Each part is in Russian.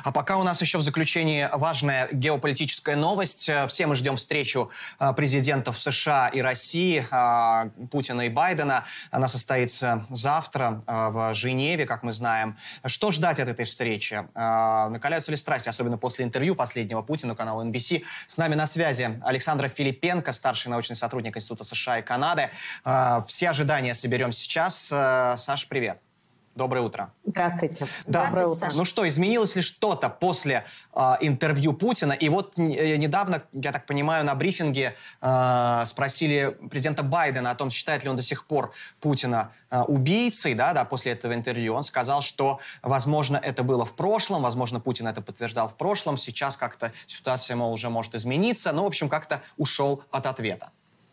А пока у нас еще в заключении важная геополитическая новость. Все мы ждем встречу президентов США и России, Путина и Байдена. Она состоится завтра в Женеве, как мы знаем. Что ждать от этой встречи? Накаляются ли страсти, особенно после интервью последнего Путина каналу NBC? С нами на связи Александра Филипенко, старший научный сотрудник Института США и Канады. Все ожидания соберем сейчас. Саш, привет. Доброе утро. Здравствуйте. Да. Доброе утро. Ну что, изменилось ли что-то после интервью Путина? И вот недавно, я так понимаю, на брифинге спросили президента Байдена о том, считает ли он до сих пор Путина убийцей, да, после этого интервью. Он сказал, что, возможно, это было в прошлом, возможно, Путин это подтверждал в прошлом, сейчас как-то ситуация, мол, уже может измениться, но, в общем, как-то ушел от ответа.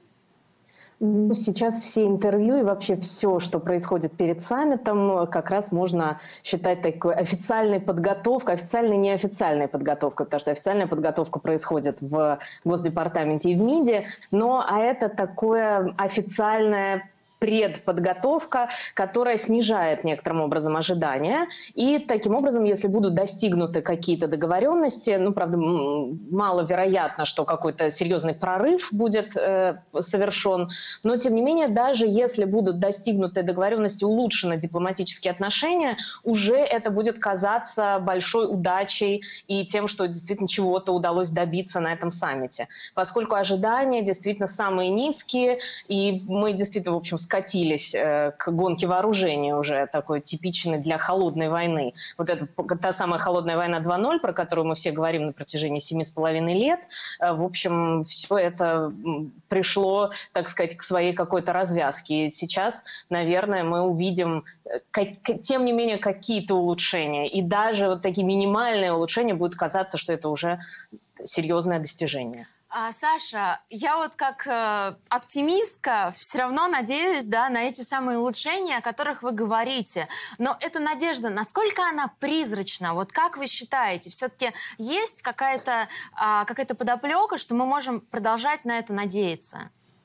Сейчас все интервью и вообще все, что происходит перед саммитом, как раз можно считать такой официальной подготовкой, официальной неофициальной подготовкой, потому что официальная подготовка происходит в Госдепартаменте и в МИДе, а это такое официальное предподготовка, которая снижает некоторым образом ожидания. И таким образом, если будут достигнуты какие-то договоренности, правда, маловероятно, что какой-то серьезный прорыв будет совершен, но тем не менее, даже если будут достигнуты договоренности, улучшены дипломатические отношения, уже это будет казаться большой удачей и тем, что действительно чего-то удалось добиться на этом саммите. Поскольку ожидания действительно самые низкие, и мы действительно, в общем, скатились к гонке вооружений уже, такой типичной для холодной войны. Вот это та самая холодная война 2.0, про которую мы все говорим на протяжении 7,5 лет. В общем, все это пришло, так сказать, к своей какой-то развязке. И сейчас, наверное, мы увидим, тем не менее, какие-то улучшения. И даже вот такие минимальные улучшения будут казаться, что это уже серьезное достижение. Саша, я вот как оптимистка все равно надеюсь, на эти самые улучшения, о которых вы говорите. Но эта надежда, насколько она призрачна? Вот как вы считаете, все-таки есть какая-то подоплека, что мы можем продолжать на это надеяться?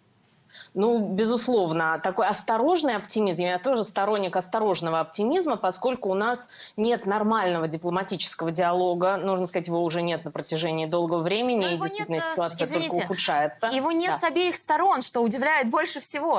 Безусловно, такой осторожный оптимизм. Я тоже сторонник осторожного оптимизма, поскольку у нас нет нормального дипломатического диалога. Нужно сказать, его уже нет на протяжении долгого времени. И действительно ситуация только ухудшается. Его нет с обеих сторон, что удивляет больше всего.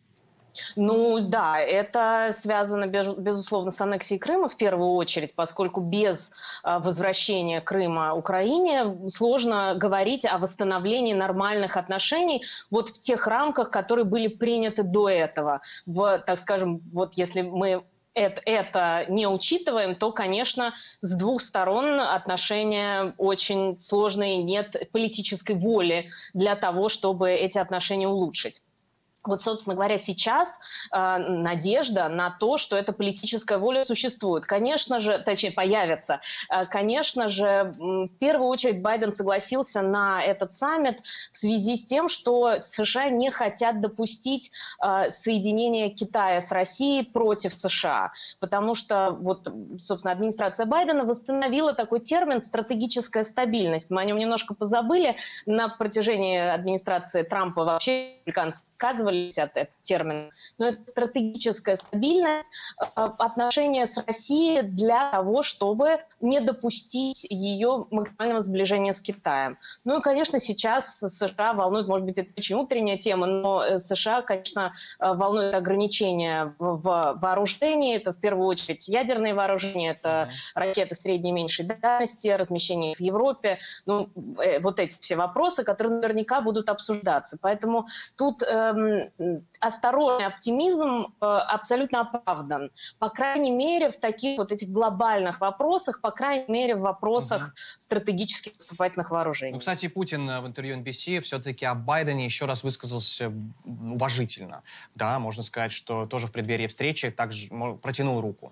Да, это связано, безусловно, с аннексией Крыма в первую очередь, поскольку без возвращения Крыма Украине сложно говорить о восстановлении нормальных отношений вот в тех рамках, которые были приняты до этого. Так скажем, вот если мы это не учитываем, то, конечно, с двух сторон отношения очень сложные, нет политической воли для того, чтобы эти отношения улучшить. Вот, собственно говоря, сейчас надежда на то, что эта политическая воля существует. Конечно же, точнее, появится. Конечно же, в первую очередь Байден согласился на этот саммит в связи с тем, что США не хотят допустить соединения Китая с Россией против США. Потому что, собственно, администрация Байдена восстановила такой термин «стратегическая стабильность». Мы о нем немножко позабыли. На протяжении администрации Трампа вообще американцы отказывались от этого термина. Но это стратегическая стабильность, отношения с Россией для того, чтобы не допустить ее максимального сближения с Китаем. И, конечно, сейчас США волнует, может быть, это очень утренняя тема, но США, конечно, волнует ограничения в вооружении. Это в первую очередь ядерные вооружения, это ракеты средней и меньшей дальности, размещение в Европе. Вот эти все вопросы, которые наверняка будут обсуждаться. Поэтому тут осторожный оптимизм абсолютно оправдан. По крайней мере, в таких вот этих глобальных вопросах, по крайней мере, в вопросах стратегических наступательных вооружений. Кстати, Путин в интервью NBC все-таки о Байдене еще раз высказался уважительно. Да, можно сказать, что тоже в преддверии встречи также протянул руку.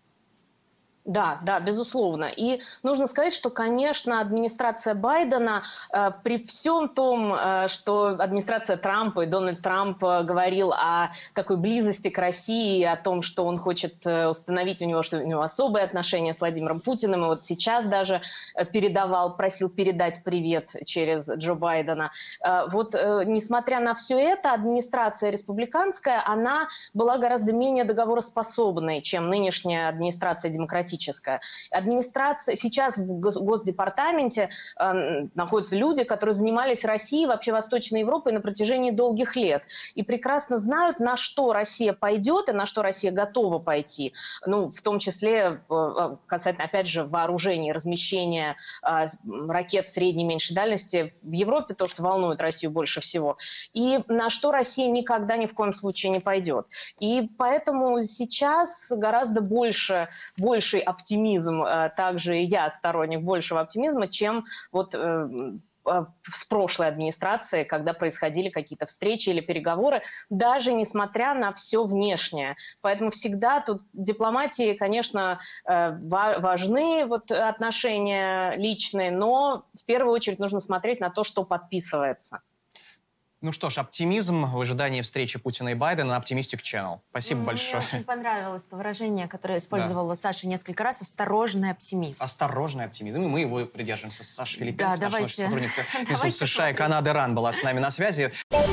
Да, безусловно. И нужно сказать, что, конечно, администрация Байдена при всем том, что администрация Трампа и Дональд Трамп говорил о такой близости к России, о том, что он хочет установить что у него особые отношения с Владимиром Путиным, и вот сейчас даже просил передать привет через Джо Байдена. Несмотря на все это, администрация республиканская, она была гораздо менее договороспособной, чем нынешняя администрация демократическая. катастрофическая. Администрация, сейчас в Госдепартаменте находятся люди, которые занимались Россией, вообще Восточной Европой на протяжении долгих лет. И прекрасно знают, на что Россия пойдет и на что Россия готова пойти. Ну, в том числе касательно, опять же, вооружения, размещения ракет средней и меньшей дальности в Европе, то, что волнует Россию больше всего. И на что Россия никогда ни в коем случае не пойдет. И поэтому сейчас гораздо больший оптимизм, также и я сторонник большего оптимизма, чем вот с прошлой администрации, когда происходили какие-то встречи или переговоры, даже несмотря на все внешнее. Поэтому всегда тут в дипломатии, конечно, важны вот отношения личные, но в первую очередь нужно смотреть на то, что подписывается. Ну что ж, оптимизм в ожидании встречи Путина и Байдена на Optimistic Channel. Спасибо большое. Мне очень понравилось это выражение, которое использовала Саша несколько раз. Осторожный оптимизм. Осторожный оптимизм. И мы его придерживаемся. Саша Филиппенко, давайте. сотрудник Министерства США и Канады РАН, была с нами на связи.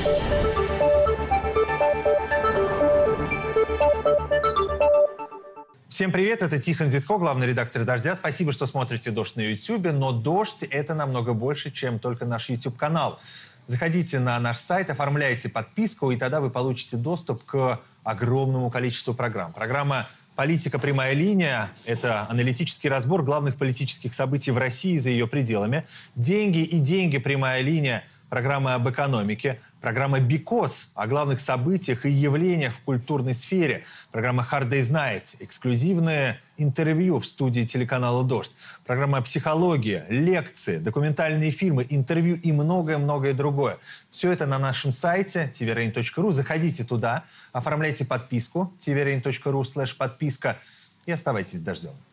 Всем привет, это Тихон Зитко, главный редактор «Дождя». Спасибо, что смотрите «Дождь» на YouTube, но «Дождь» — это намного больше, чем только наш YouTube-канал. Заходите на наш сайт, оформляйте подписку, и тогда вы получите доступ к огромному количеству программ. Программа «Политика. Прямая линия» — это аналитический разбор главных политических событий в России и за ее пределами. «Деньги и деньги. Прямая линия» — программа об экономике. Программа «Бикос» о главных событиях и явлениях в культурной сфере. Программа «Hard Day's Night» — эксклюзивное интервью в студии телеканала «Дождь». Программа «Психология», лекции, документальные фильмы, интервью и многое-многое другое. Все это на нашем сайте tvrain.ru. Заходите туда, оформляйте подписку tvrain.ru/подписка и оставайтесь с «Дождем».